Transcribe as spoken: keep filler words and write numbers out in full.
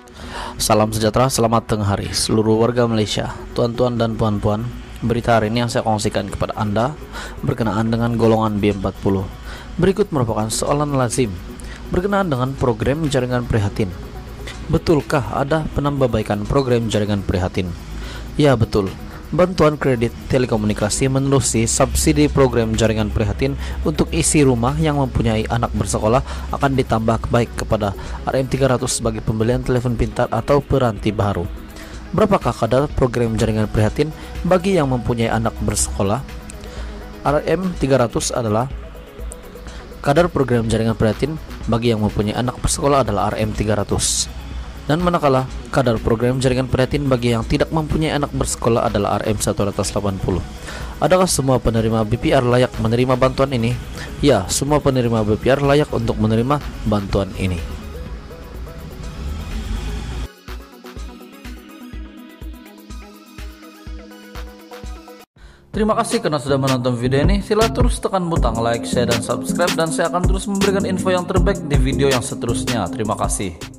Salam sejahtera, selamat tengah hari seluruh warga Malaysia. Tuan-tuan dan puan-puan, berita hari ini yang saya kongsikan kepada Anda berkenaan dengan golongan B empat puluh. Berikut merupakan soalan lazim berkenaan dengan program jaringan prihatin. Betulkah ada penambahbaikan program jaringan prihatin? Ya, betul. Bantuan kredit telekomunikasi menerusi subsidi program jaringan prihatin untuk isi rumah yang mempunyai anak bersekolah akan ditambah baik kepada R M tiga ratus sebagai pembelian telepon pintar atau peranti baru. Berapakah kadar program jaringan prihatin bagi yang mempunyai anak bersekolah? R M tiga ratus adalah kadar program jaringan prihatin bagi yang mempunyai anak bersekolah adalah R M tiga ratus. Dan manakala kadar program jaringan prihatin bagi yang tidak mempunyai anak bersekolah adalah R M seratus delapan puluh. Adakah semua penerima B P R layak menerima bantuan ini? Ya, semua penerima B P R layak untuk menerima bantuan ini. Terima kasih karena sudah menonton video ini. Sila terus tekan butang like, share, dan subscribe, dan saya akan terus memberikan info yang terbaik di video yang seterusnya. Terima kasih.